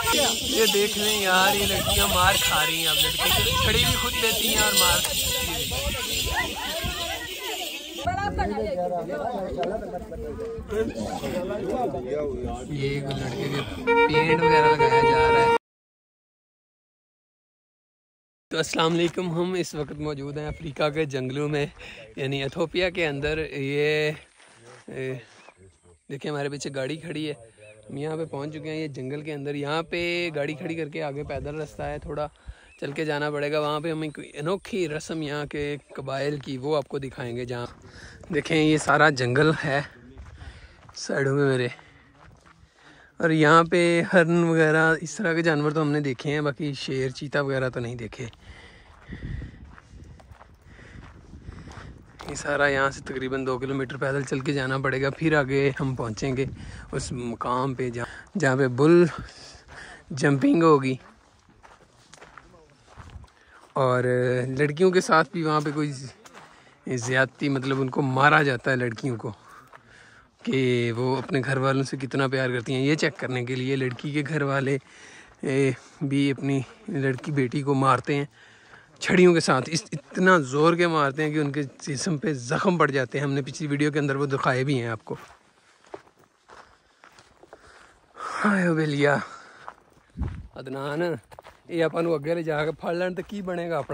ये देख लें यार, ये लड़कियां मार खा रही हैं। अब लड़की खड़ी भी खुद देती हैं और मार। ये लड़के के पेंट वगैरह लगाया जा रहा है। तो अस्सलाम वालेकुम, हम इस वक्त मौजूद हैं अफ्रीका के जंगलों में, यानी इथोपिया के अंदर। ये देखिए हमारे पीछे गाड़ी खड़ी है, हम यहाँ पे पहुँच चुके हैं। ये जंगल के अंदर, यहाँ पे गाड़ी खड़ी करके आगे पैदल रास्ता है, थोड़ा चल के जाना पड़ेगा। वहाँ पे हमें कोई अनोखी रस्म यहाँ के कबाइल की वो आपको दिखाएंगे। जहाँ देखें ये सारा जंगल है साइडों में मेरे, और यहाँ पे हरन वगैरह इस तरह के जानवर तो हमने देखे हैं, बाकी शेर चीता वगैरह तो नहीं देखे। ये सारा यहाँ से तकरीबन 2 किलोमीटर पैदल चल के जाना पड़ेगा, फिर आगे हम पहुँचेंगे उस मुकाम पे जहाँ पे बुल जंपिंग होगी। और लड़कियों के साथ भी वहाँ पे कोई ज़्यादती, मतलब उनको मारा जाता है लड़कियों को, कि वो अपने घर वालों से कितना प्यार करती हैं। ये चेक करने के लिए लड़की के घर वाले भी अपनी लड़की बेटी को मारते हैं छड़ियों के साथ। इतना ज़ोर के मारते हैं कि उनके जिस्म पे ज़ख्म पड़ जाते हैं। हमने पिछली वीडियो के अंदर वो दिखाए भी हैं आपको। हाय बेलिया अदनान, ये अपन अगे ले जाके फड़ लैन तो की बनेगा अपना।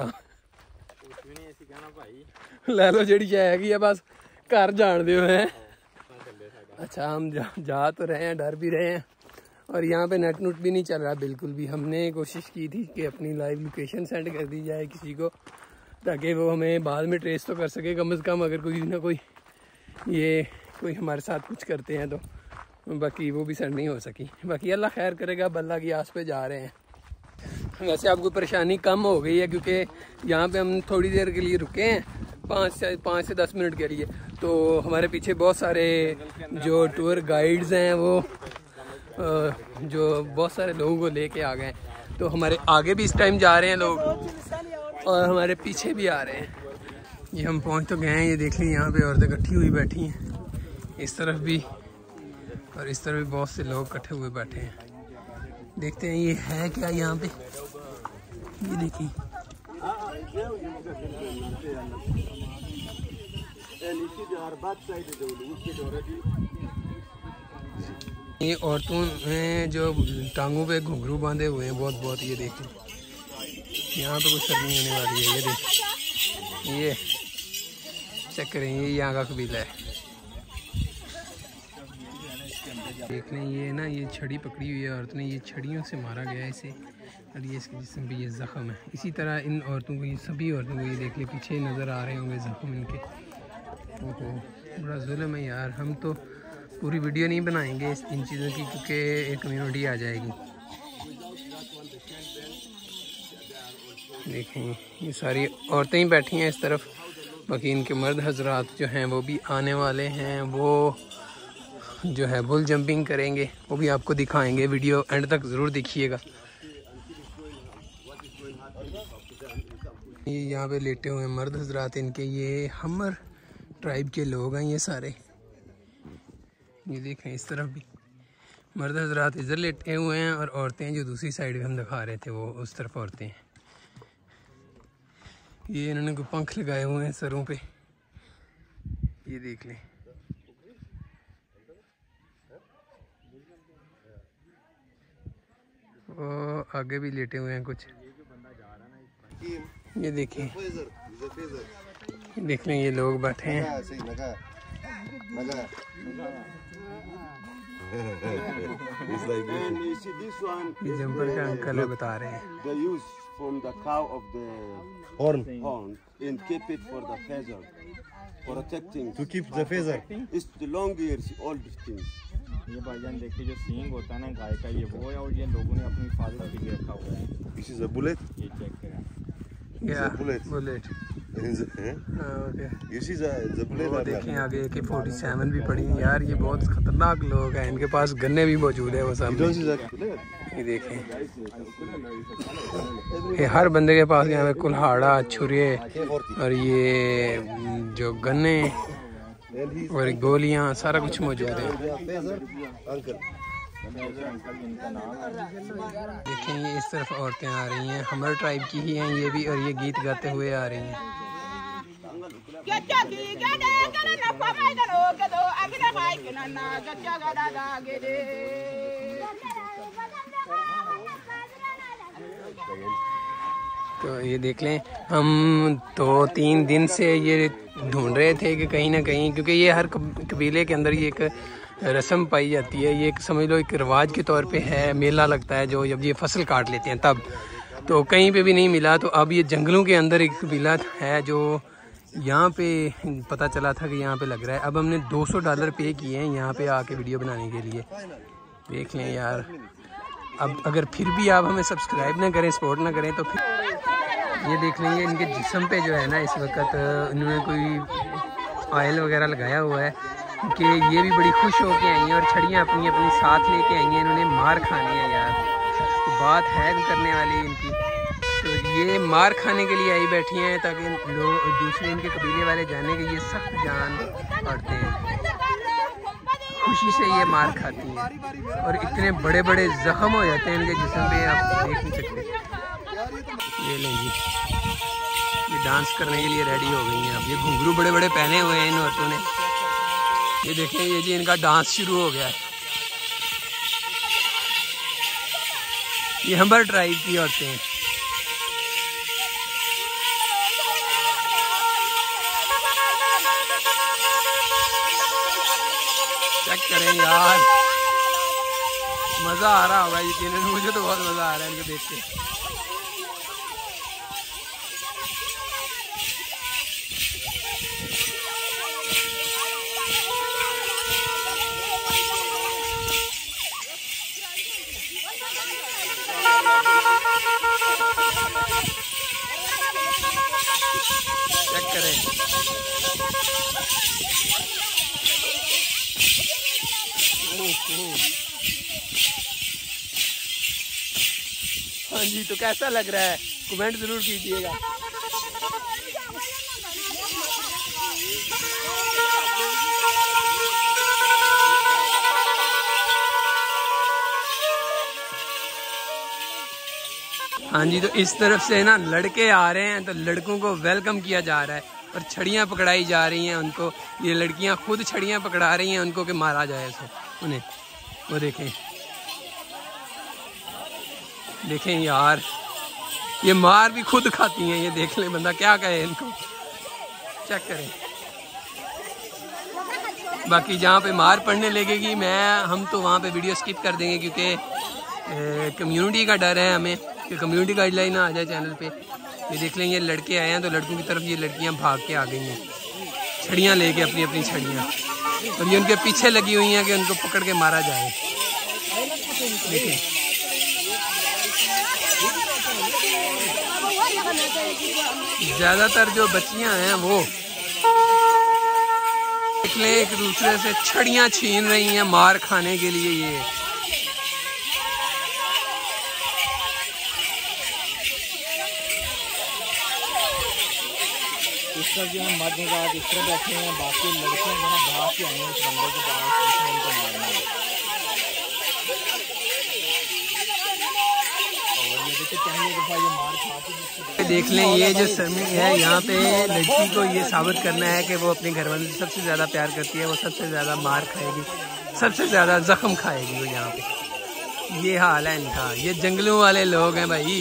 लै लो जी जाएगी है, बस घर जान दो है। अच्छा हम जा तो रहे हैं, डर भी रहे हैं, और यहाँ पे नेट नुट भी नहीं चल रहा बिल्कुल भी। हमने कोशिश की थी कि अपनी लाइव लोकेशन सेंड कर दी जाए किसी को, ताकि वो हमें बाद में ट्रेस तो कर सके कम से कम, अगर कोई ना कोई कोई हमारे साथ कुछ करते हैं तो। बाकी वो भी सेंड नहीं हो सकी। बाकी अल्लाह खैर करेगा, अब अल्लाह की आस पे जा रहे हैं। वैसे आपको परेशानी कम हो गई है, क्योंकि यहाँ पे हम थोड़ी देर के लिए रुके हैं, 5 से 10 मिनट के लिए। तो हमारे पीछे बहुत सारे जो टूर गाइड्स हैं, वो जो बहुत सारे लोगों को लेके आ गए। तो हमारे आगे भी इस टाइम जा रहे हैं लोग, और हमारे पीछे भी आ रहे हैं। ये हम पहुँच तो गए हैं। ये देख लें यहाँ पे औरतें इकट्ठी हुई बैठी हैं, इस तरफ भी और इस तरफ भी बहुत से लोग इकट्ठे हुए बैठे हैं। देखते हैं ये है क्या यहाँ पे। ये देखिए ये औरतों हैं जो टांगों पे घुंघरू बांधे हुए हैं बहुत। ये देखें यहाँ पे कुछ सर्दी होने वाली है। ये देखें, ये चेक करें, ये यहाँ का कबीला है। देख लें ये ना, ये छड़ी पकड़ी हुई है औरत ने, ये छड़ियों से मारा गया है इसे, और ये इसके जिस्म पे ये ज़ख़म है। इसी तरह इन औरतों को, ये सभी औरतों को, ये देख ले पीछे नज़र आ रहे होंगे ज़ख़म इनके। ओहो बड़ा जुल्म है यार। हम तो पूरी वीडियो नहीं बनाएंगे इन चीज़ों की, क्योंकि एक कम्युनिटी आ जाएगी। देखें ये सारी औरतें ही बैठी हैं इस तरफ, बाकी इनके मर्द हजरात जो हैं वो भी आने वाले हैं। वो जो है बुल जंपिंग करेंगे, वो भी आपको दिखाएंगे। वीडियो एंड तक ज़रूर देखिएगा। ये यहाँ पे लेटे हुए हैं मर्द हजरात इनके, ये हमर ट्राइब के लोग हैं ये सारे। ये देखें इस तरफ भी मर्द हजरात इधर लेटे हुए हैं, और औरतें जो दूसरी साइड हम दिखा रहे थे वो उस तरफ औरतें हैं। ये इन्होंने कोई पंख लगाए हुए हैं सरों पे, ये देख लें। और आगे भी लेटे हुए हैं कुछ। ये देखें, देख लें ये लोग बैठे हैं। ये जंपर का अंकल है, बता रहे हैं। From the cow of the horn and keep it for the feather, protecting. To keep the feather. It's the long ears, old things. ये भाईजान देखिए जो सींग होता है ना गाय का, ये वो है, और ये लोगों ने अपनी हिफाजत के लिए रखा हुआ है। This is a bullet. ये चेक करें। Yeah, bullet. Okay. You see the bullet. वो देखें आगे AK-47 भी पड़ी है यार। ये बहुत खतरनाक लोग हैं, इनके पास गन्ने भी मौजूद है वो सामने। ये देखें, ये हर बंदे के पास यहाँ पे कुल्हाड़ा, छुरे, और ये जो गन्ने और गोलियाँ, सारा कुछ मौजूद है। अंकल जिनका नाम है। देखें ये इस तरफ औरतें आ रही हैं, हमारे ट्राइब की ही हैं ये भी, और ये गीत गाते हुए आ रही हैं। तो ये देख लें, हम 2-3 दिन से ये ढूंढ रहे थे कि कहीं ना कहीं, क्योंकि ये हर कबीले के अंदर ये एक रस्म पाई जाती है, ये एक समझ लो एक रिवाज के तौर पे है, मेला लगता है जो जब ये फसल काट लेते हैं तब, तो कहीं पे भी नहीं मिला। तो अब ये जंगलों के अंदर एक कबीला है जो यहाँ पे पता चला था कि यहाँ पे लग रहा है। अब हमने $200 पे किए हैं यहाँ पे आके वीडियो बनाने के लिए। देख लें यार, अब अगर फिर भी आप हमें सब्सक्राइब ना करें, सपोर्ट ना करें, तो फिर ये देख लेंगे इनके जिस्म पे जो है ना इस वक्त इन्होंने कोई ऑयल वगैरह लगाया हुआ है, क्योंकि ये भी बड़ी खुश होके आई हैं और छड़ियाँ अपनी अपनी साथ लेके आई हैं, इन्होंने मार खानी है यार। तो बात है करने वाली इनकी, तो ये मार खाने के लिए आई बैठी हैं ताकि लोग दूसरे इनके कबीले वाले जाने के ये सख्त जान पड़ते हैं, खुशी से ये मार खाती हैं और इतने बड़े बड़े जख्म हो जाते हैं इनके जिस्म पे, आप देख नहीं सकते। ये लेंगी, ये डांस करने के लिए रेडी हो गई हैं। अब ये घुंघरू बड़े बड़े पहने हुए हैं इन औरतों ने। ये देखें, ये जी इनका डांस शुरू हो गया है। ये हम्बर ट्राइब की औरतें हैं। चेक करें यार, मजा आ रहा होगा यकीनन, मुझे तो बहुत मजा आ रहा है इनको देख के। चेक करें, हाँ जी, तो कैसा लग रहा है कमेंट जरूर कीजिएगा। हाँ जी, तो इस तरफ से ना लड़के आ रहे हैं, तो लड़कों को वेलकम किया जा रहा है और छड़ियाँ पकड़ाई जा रही हैं उनको। ये लड़कियाँ खुद छड़ियाँ पकड़ा रही हैं उनको कि मारा जाए उन्हें। वो देखें, देखें यार, ये मार भी खुद खाती हैं। ये देख ले, बंदा क्या कहे इनको। चेक करें, बाकी जहाँ पे मार पड़ने लगेगी हम तो वहाँ पे वीडियो स्किप कर देंगे, क्योंकि कम्युनिटी का डर है हमें कि कम्युनिटी गाइडलाइन ना आ जाए चैनल पे। ये देख लें, ये लड़के आए हैं तो लड़कों की तरफ ये लड़कियाँ भाग के आ गई हैं छड़ियाँ लेके, अपनी अपनी छड़ियाँ, और ये उनके पीछे लगी हुई हैं कि उनको पकड़ के मारा जाए। देखिए, ज्यादातर जो बच्चियां हैं वो देख लें एक दूसरे से छड़ियां छीन रही हैं मार खाने के लिए। ये इस तरफ जो हम मर्द बात इस तरह बैठे हैं, बाकी लड़कियां जो ना भाग के आई हैं उस बंदे के पास, जिसने उनको मारना है। और ये देखिए पहली दफा ये मार खाती। देख लें, ये जो सरमी है यहाँ पे लड़की को ये साबित करना है कि वो अपने घर वाले से सबसे ज़्यादा प्यार करती है, वो सबसे ज़्यादा मार खाएगी, सबसे ज़्यादा जख्म खाएगी वो यहाँ पे। ये हाल है इनका। ये जंगलों वाले लोग हैं भाई,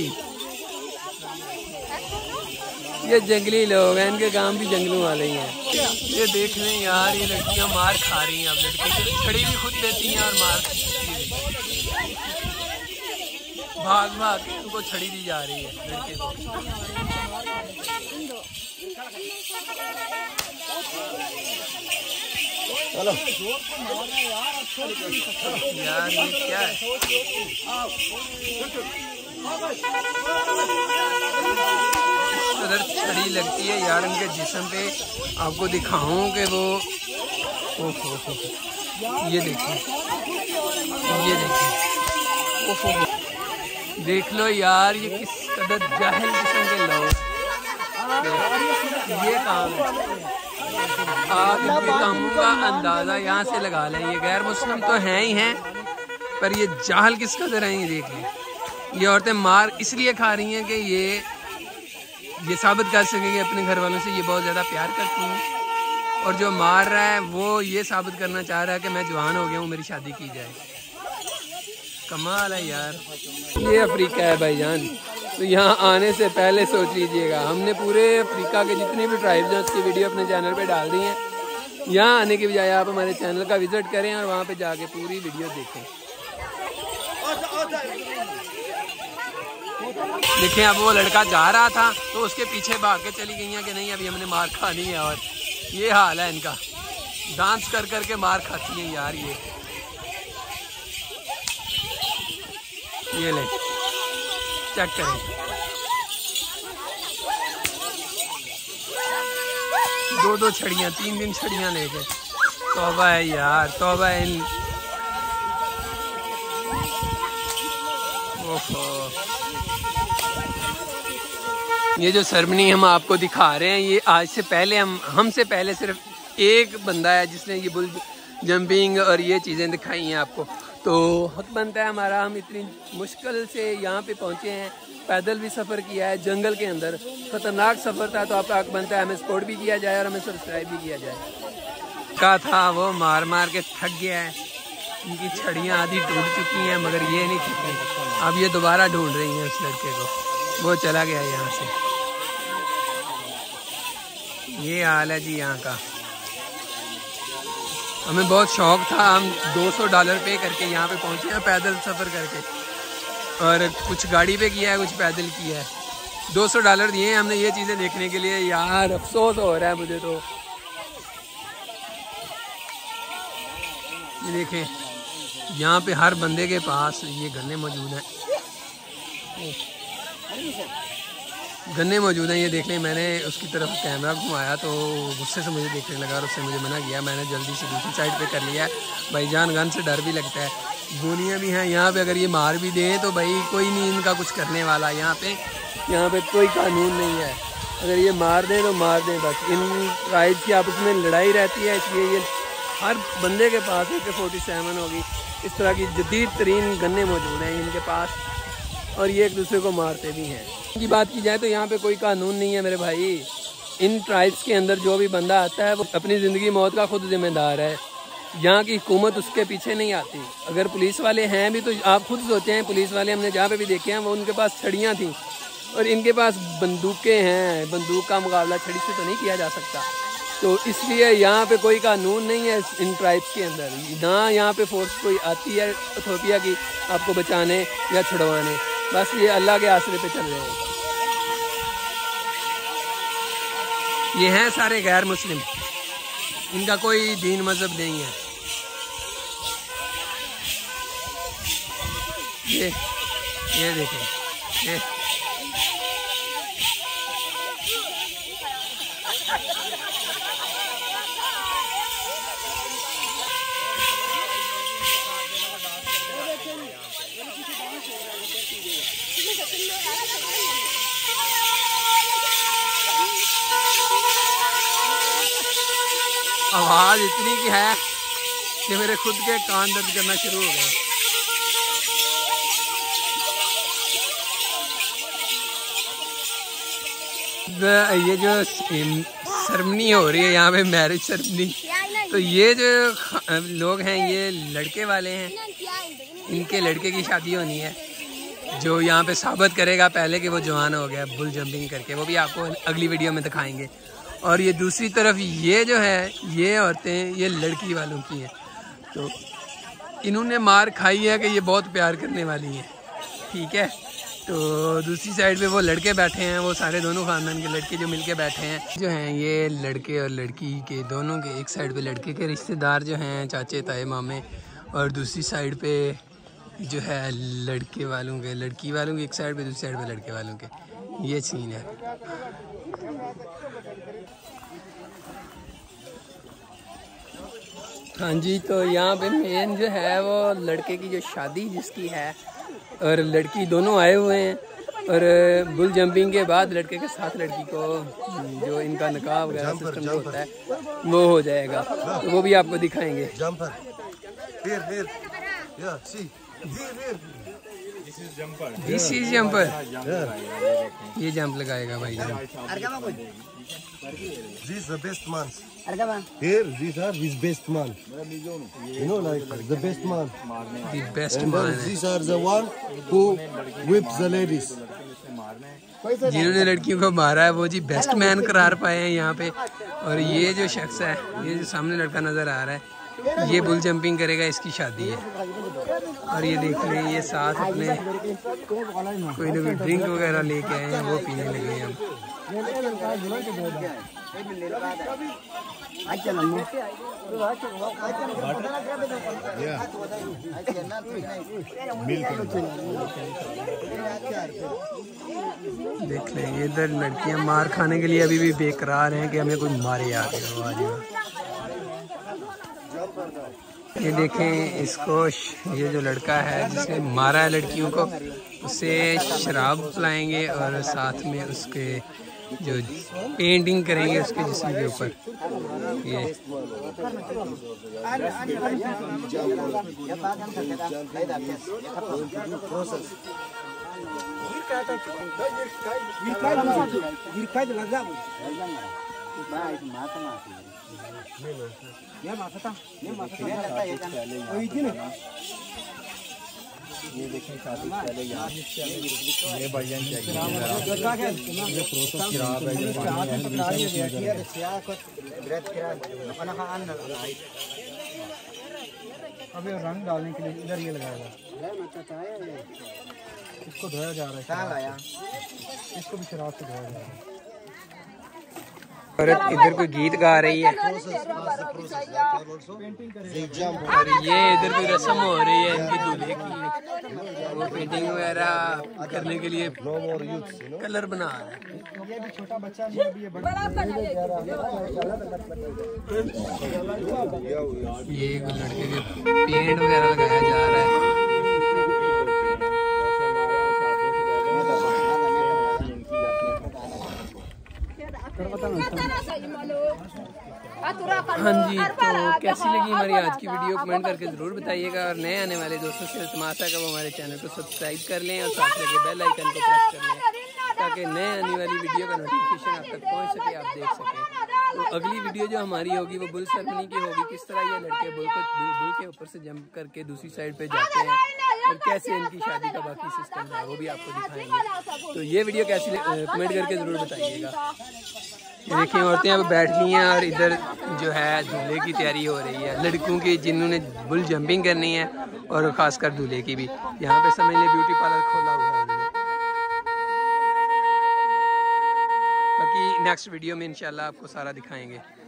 ये जंगली लोग हैं, इनके काम भी जंगलों वाले ही हैं। ये देख लें यार, ये लड़कियाँ मार खा रही हैं। अब लड़के छड़ी भी खुद देती हैं और मार भाग भाग के उनको छड़ी दी जा रही है लड़के को। चलो यार, ये क्या है? उधर छड़ी लगती है यार उनके जिस्म पे, आपको दिखाऊं कि वो ओहो, ये देखिए, ये देखिए, ओहो, देख लो यार, ये किस कदर जाहिल किस्म के लोग। ये काम है, आप इनके कामों का अंदाजा यहाँ से लगा लें। ये गैर मुस्लिम तो हैं ही हैं, पर ये जाहल किस कदर है ये देख लें। ये औरतें मार इसलिए खा रही हैं कि ये साबित कर सकें कि अपने घर वालों से ये बहुत ज़्यादा प्यार करती हैं, और जो मार रहा है वो ये साबित करना चाह रहा है कि मैं जवान हो गया हूँ, मेरी शादी की जाए। कमाल है यार। ये अफ्रीका है भाईजान। तो यहाँ आने से पहले सोच लीजिएगा, हमने पूरे अफ्रीका के जितनी भी ट्राइब्स हैं उसकी वीडियो अपने चैनल पे डाल दी है। यहाँ आने की बजाय आप हमारे चैनल का विजिट करें और वहाँ पे जाके पूरी वीडियो देखें। देखें अब वो लड़का जा रहा था तो उसके पीछे भाग के चली गई हैं कि नहीं अभी हमने मार खानी है, और ये हाल है इनका, डांस कर कर के मार खाती हैं यार। ये ले चेक करें, 2-2 छड़ियाँ, 3 छड़ियाँ लेके। तौबा है यार, तौबा है इन। ओहो, ये जो सेरेमनी हम आपको दिखा रहे हैं ये आज से पहले हमसे पहले सिर्फ एक बंदा है जिसने ये बुल जंपिंग और ये चीज़ें दिखाई हैं आपको। तो हक बनता है हमारा, हम इतनी मुश्किल से यहाँ पे पहुँचे हैं, पैदल भी सफ़र किया है, जंगल के अंदर ख़तरनाक सफ़र था, तो आपका हक बनता है हमें सपोर्ट भी किया जाए और हमें सब्सक्राइब भी किया जाए। का था वो मार मार के थक गया है, इनकी छड़ियाँ आधी टूट चुकी हैं मगर ये नहीं थकी। अब ये दोबारा ढूंढ रही हैं उस लड़के को, वो चला गया यहाँ से। ये हाल है जी यहाँ का। हमें बहुत शौक था, हम $200 पे करके यहाँ पे पहुँचे हैं पैदल सफ़र करके, और कुछ गाड़ी पे किया है कुछ पैदल किया है। $200 दिए हैं हमने ये चीज़ें देखने के लिए। यार अफसोस हो रहा है मुझे तो। ये देखें यहाँ पे हर बंदे के पास ये गन्ने मौजूद हैं, गन्ने मौजूद हैं। ये देख लें, मैंने उसकी तरफ कैमरा घुमाया तो गुस्से से मुझे देखने लगा और उससे मुझे मना किया। मैंने जल्दी से दूसरी साइड पे कर लिया। भाईजान गन से डर भी लगता है, गोलियां भी हैं यहाँ पे, अगर ये मार भी दें तो भाई कोई नहीं इनका कुछ करने वाला। यहाँ पे कोई कानून नहीं है, अगर ये मार दें तो मार दें बस। इन ट्राइब्स की आपस में लड़ाई रहती है, इसलिए ये हर बंदे के पास AK-47 होगी, इस तरह की जदीद तरीन गन्ने मौजूद हैं इनके पास, और ये एक दूसरे को मारते भी हैं। की बात की जाए तो यहाँ पे कोई कानून नहीं है मेरे भाई। इन ट्राइब्स के अंदर जो भी बंदा आता है वो अपनी ज़िंदगी मौत का खुद जिम्मेदार है, यहाँ की हुकूमत उसके पीछे नहीं आती। अगर पुलिस वाले हैं भी तो आप खुद सोचते हैं, पुलिस वाले हमने जहाँ पे भी देखे हैं वो उनके पास छड़ियाँ थी और इनके पास बंदूकें हैं, बंदूक का मुकाबला छड़ी से तो नहीं किया जा सकता। तो इसलिए यहाँ पे कोई कानून नहीं है इन ट्राइब्स के अंदर, ना यहाँ पे फोर्स कोई आती है इथोपिया की आपको बचाने या छुड़वाने, बस ये अल्लाह के आसरे पे चल रहे हैं। ये हैं सारे गैर मुस्लिम, इनका कोई दीन मजहब नहीं है। ये देखें, ये आवाज़ इतनी की है कि मेरे खुद के कान दर्द करना शुरू हो गए। ये जो सेरेमनी हो रही है यहाँ पे, मैरिज सेरेमनी, तो ये जो लोग हैं ये लड़के वाले हैं, इनके लड़के की शादी होनी है जो यहाँ पे साबित करेगा पहले कि वो जवान हो गया बुल जंपिंग करके, वो भी आपको अगली वीडियो में दिखाएंगे। और ये दूसरी तरफ ये जो है ये औरतें ये लड़की वालों की हैं, तो इन्होंने मार खाई है कि ये बहुत प्यार करने वाली हैं, ठीक है। तो दूसरी साइड पे वो लड़के बैठे हैं, वो सारे दोनों ख़ानदान के लड़के जो मिलके बैठे हैं, जो हैं ये लड़के और लड़की के दोनों के, एक साइड पे लड़के के रिश्तेदार जो हैं चाचे ताए मामे, और दूसरी साइड पे जो है लड़के वालों के, लड़की वालों की एक साइड पे, दूसरी साइड पे लड़के वालों के, ये सीन है। हाँ जी, तो यहाँ पे मेन जो है वो लड़के की जो शादी जिसकी है और लड़की दोनों आए हुए हैं, और बुल जंपिंग के बाद लड़के के साथ लड़की को जो इनका निकाह वगैरह सिस्टम जो होता है वो हो जाएगा, तो वो भी आपको दिखाएंगे। This is jumper. ये जंप लगाएगा भाई। This is the best man. Here, these are his best man. You know, like the best man. The best And man then है। these are the one who whips the ladies. जिन्होंने लड़कियों को मारा है वो जी best man करार पाए हैं यहाँ पे। और ये जो शख्स है, ये जो सामने लड़का नजर आ रहा है, ये बुल जंपिंग करेगा, इसकी शादी है। और ये देख लें, ये साथ अपने कोई ना कोई ड्रिंक वगैरह लेके आए हैं, वो पीने लगे हैं हम। देख लें, ये इधर लड़कियां मार खाने के लिए अभी भी बेकरार हैं कि हमें कोई मारे आके। ये देखें इसको, ये जो लड़का है जिसने मारा है लड़कियों को, उसे शराब पिलाएंगे और साथ में उसके जो पेंटिंग करेंगे उसके जिस्म के ऊपर। ये ये देखें शादी पहले यहाँ ये भाईजान चाहिए ये प्रोसेस खराब है। अभी रंग डालने के लिए इधर ये लगाएगा, इसको धोया जा रहा है, इसको भी शराब से धोया जा रहा है। औरत इधर कोई गीत गा रही है और ये इधर कोई रस्म हो रही है इनकी दूल्हे की। वो पेंटिंग वगैरह करने के लिए कलर बना रहा है। ये भी छोटा बच्चा नहीं, अभी ये बड़ा। ये लड़के के पेंट वगैरह लगाया जा रहा है। हाँ जी, तो कैसी लगी हमारी आज की वीडियो कमेंट करके ज़रूर बताइएगा। और नए आने वाले दोस्तों से इल्तिमास है कि वो हमारे चैनल को सब्सक्राइब कर लें और साथ लगे बेल आइकन को प्रेस कर लें ताकि नए आने वाली वीडियो का नोटिफिकेशन आप तक पहुंच सके, आप देख सकें। तो अगली वीडियो जो हमारी होगी वो बुल सेरेमनी की होगी, किस तरह ये लड़के बुल के ऊपर से जंप करके दूसरी साइड पे जाते हैं और कैसे इनकी शादी का बाकी सिस्टम है वो भी आपको दिखाएंगे। तो ये वीडियो कैसी कमेंट करके ज़रूर बताइएगा। ये देखिए, औरतें अब बैठ ली हैं और इधर जो है दूल्हे की तैयारी हो रही है, लड़कों की जिन्होंने बुल जंपिंग करनी है और ख़ासकर दूल्हे की भी। यहाँ पे समझ लें ब्यूटी पार्लर खोला हुआ है। बाकी नेक्स्ट वीडियो में इंशाल्लाह आपको सारा दिखाएंगे।